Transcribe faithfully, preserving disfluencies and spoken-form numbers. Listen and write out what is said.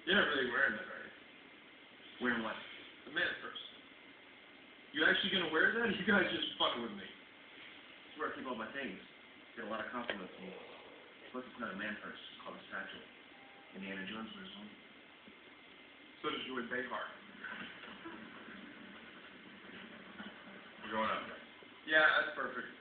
You're not really wearing that, are you? Wearing what? The man purse. You actually gonna wear that? Or you guys just fucking with me? That's where I keep all my things. Get a lot of compliments on me. Plus, it's not a man purse. It's called a satchel. Indiana Jones wears one. So does Joy Behar. We're going up. Yeah, that's perfect.